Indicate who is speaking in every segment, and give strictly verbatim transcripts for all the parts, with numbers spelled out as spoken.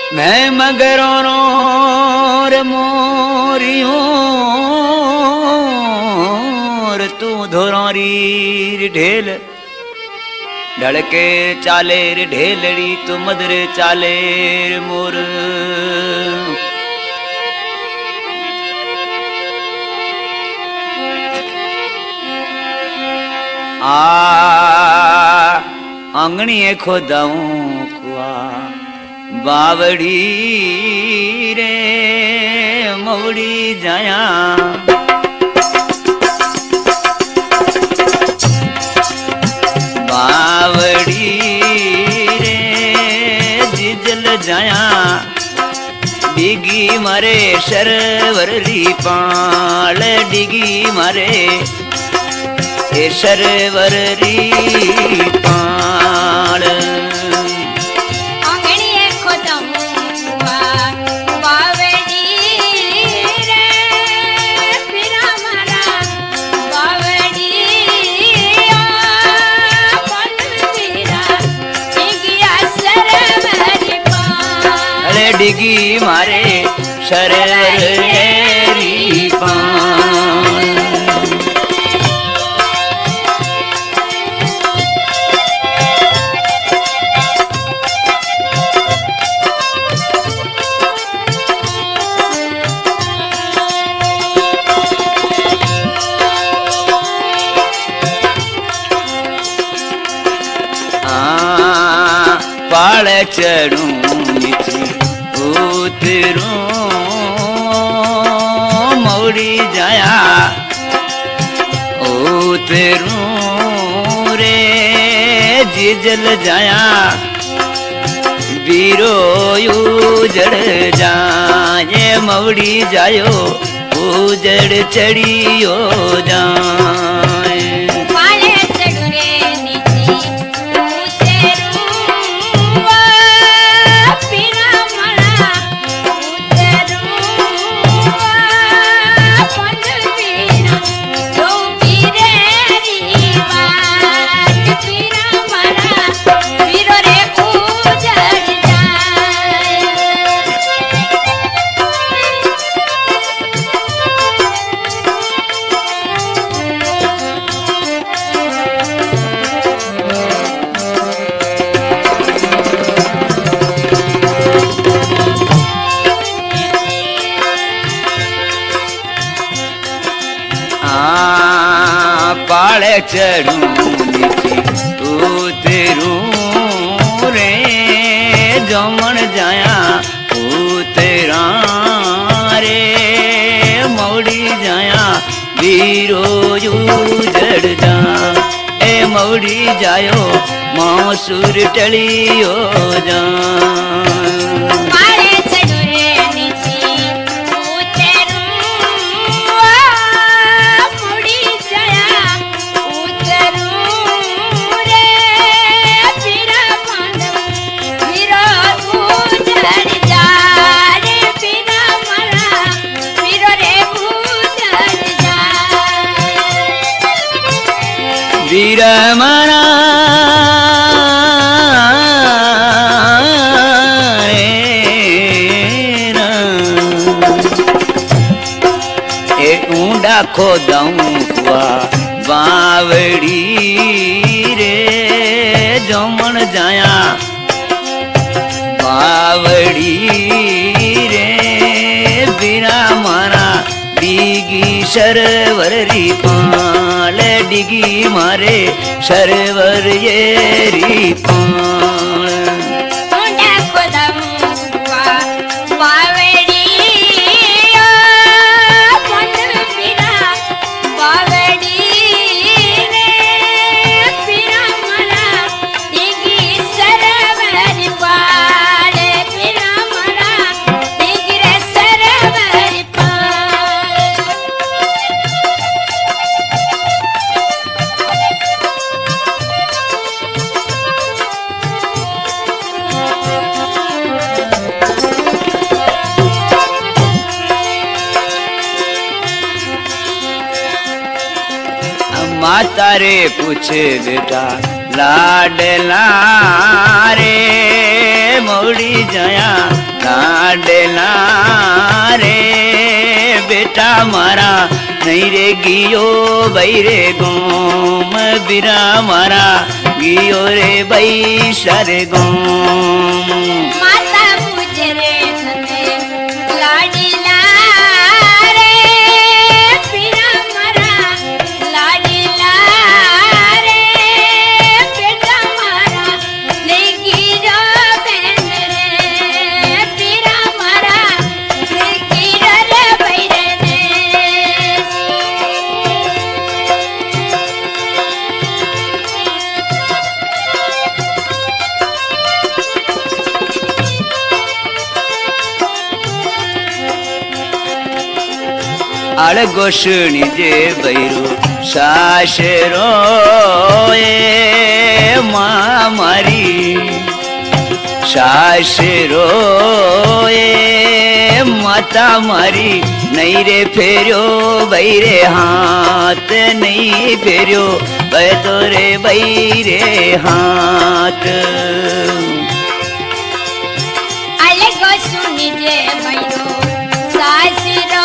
Speaker 1: मैं मगरों रे मोरियों तू धोरी ढेल ढड़के चाले रे ढेलड़ी तू मदरे चाले रे मोर आ अंगणिए खोदाऊं कुआ बावड़ी रे मवड़ी जाया बावड़ी रे जिजल जाया डिगी मारे सरवरी पाल डिगी मारे ए सरवरी पाल डिगी मारे शररी पान पाल चढ़ू उतरूं मौड़ी जाया उतरूं रे जिजल जाया बीरो उजड़ जाए मौड़ी जायो उजड़ चढ़ियो जाए पाले चढ़ू नीचे उतरूं रे जमन जाया उतरा रे मौड़ी जाया बीरो उजड़ जा ए मौड़ी जायो मासूर टलियो जा वीर मना ए ऊंडा खोदाऊं कुआ बावड़ी रे जमन जाया बावड़ी रे बिना मारा डिगी सरवरी पाल डिगी मारे सरवर ये री पाल माता रे पूछ बेटा लाडला रे मौड़ी जाया लाडला रे बेटा मारा नहीं रे गियो भाई रे गोम बिरा मारा गियो रे भाई सारे गोम
Speaker 2: माता मुझे रे लाडला रे बिरा मारा लाडला रे बेटा मारा नहीं गिरो बहन रे बिरा मारा नहीं गिरो रे भाई रे
Speaker 1: अड़गोशणी जे बैरो साशरो ए माँ मारी साशरो ए माता मारी नहीं रे फेरियो भाई रे हाथ नहीं फेरियो भाई तो रे भाई रे हाथ
Speaker 2: अड़गोशणी जे बैरो सासरो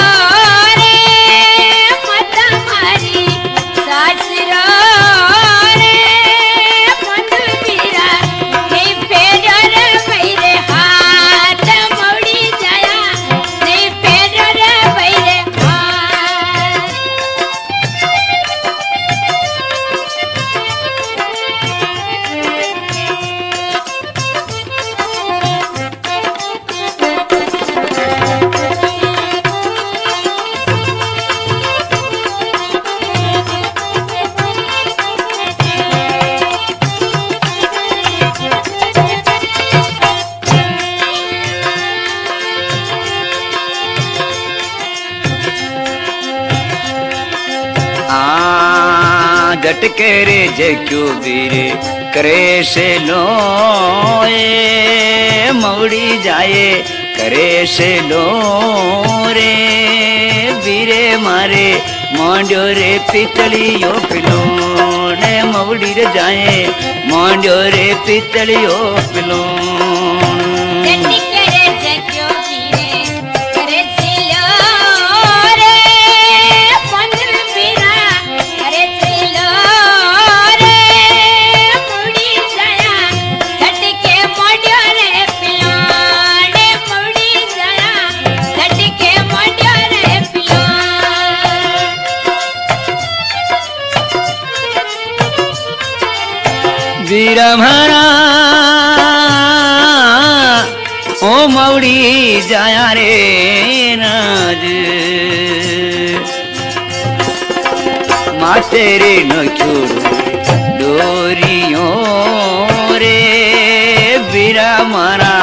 Speaker 1: झटके रे जक्यो बीरे करे से लो ए मौड़ी जाए करे से लो रे बीरे मारे मांड्यो रे पितलियो पिलो ने मौड़ी रे जाए मांड्यो रे पितलियो पिलो वीरा मारा ओ मौड़ी जाया रे नाज माते रे न छोड़ो डोरियों रे वीरा मारा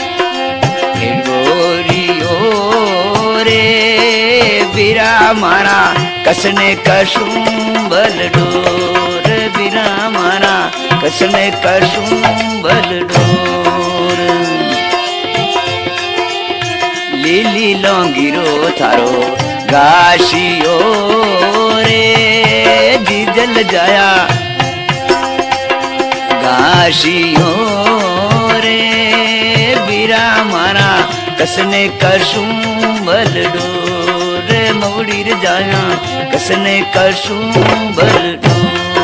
Speaker 1: डोरियों रे वीरा मारा कसने कसूं बल डोर वीरा मारा कसने कसूं बल डोर लीली लौंगिरो थारो गाशियो रे जीजल जाया गाशियो रे बीरा मारा कसने कसूं बल डोर मौड़ी रे जाया कसने कसूं बल डोर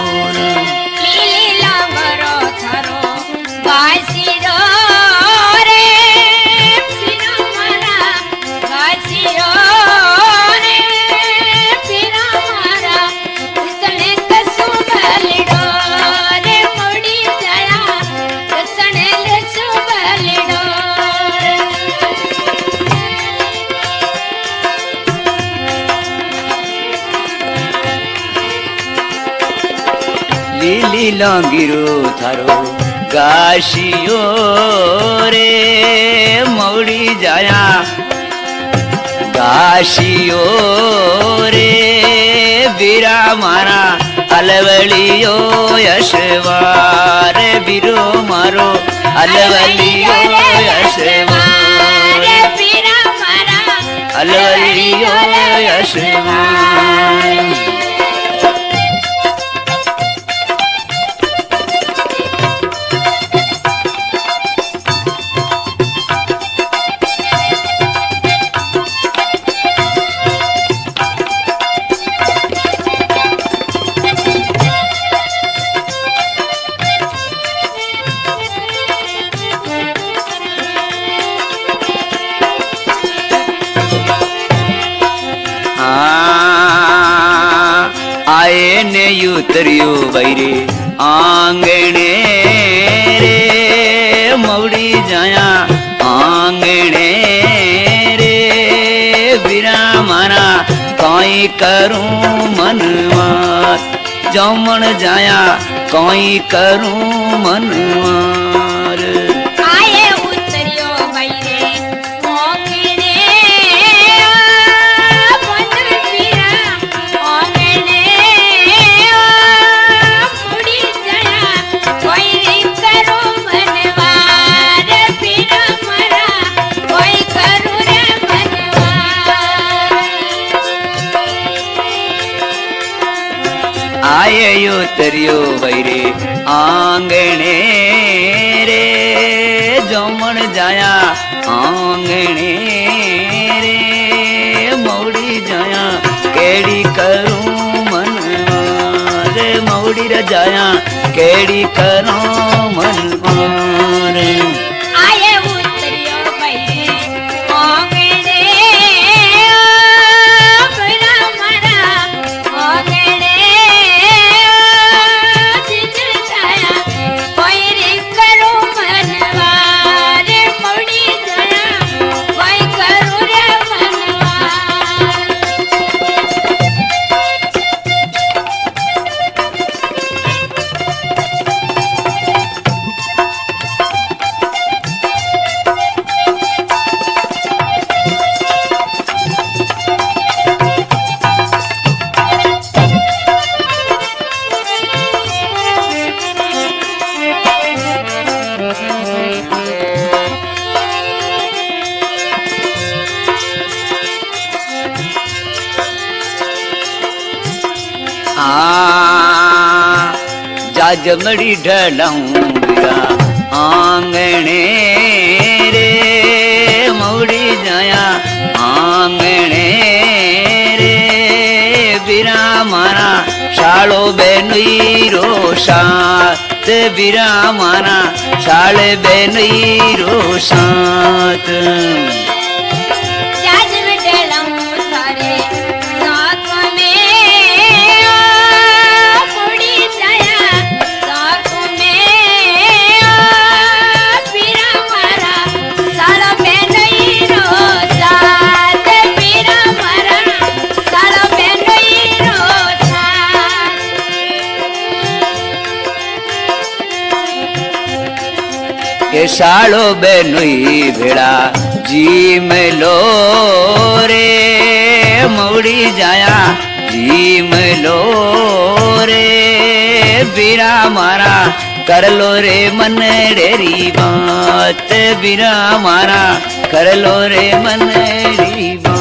Speaker 1: लीली लौंगिरो थारो गाशियो रे मौड़ी जाया गाशियो रे बीरा मारा अलवलियो यशवार बीरो मारो अलवलियो यशवार
Speaker 2: बीरा मारा
Speaker 1: अलवलियो यशवार आए ने उतरियो बैरे आंगणे रे मौड़ी जाया आंगणे रे बीरा मारा कई करूं मनवार जमन जाया कई करूं मनवार
Speaker 2: आए उतरियो बैरे आंगणे मन बीरा आंगणे मुड़ी जाया कोई करो मनवार बीरा मरा कोई करू रे मनवार
Speaker 1: आए उतरियो बैरे आंगणे रे जमन जाया आंगणे रे मौड़ी जाया केड़ी करूं मनवार मौड़ी रे जाया केड़ी करूं मनवार
Speaker 2: आए उतरियो बैरे आंगणे बीरा मरा आंगणे जिज जाया कोई रे करो मनवार मुड़ी जाया कोई करू रे मनवार
Speaker 1: आ जाजमड़ी ढलाऊं बीरा आंगणे रे मौड़ी जाया आंगणे रे बीरा मारा शालो बेनुई रो सात बीरा मारा शाल बेनुई रो सात
Speaker 2: जाज में डलाऊं थारे साथ में मुड़ी जाया साथ में बीरा मरा सालो बेनई रो साथ बीरा मरा सालो बेनई रो साथ
Speaker 1: के सालो बेनुई भेड़ा जी मिलो रे मौड़ी जाया जी मिलो रे बीरा मारा कर लो रे मन डेरी बात बीरा मारा कर लो रे मन डेरी बात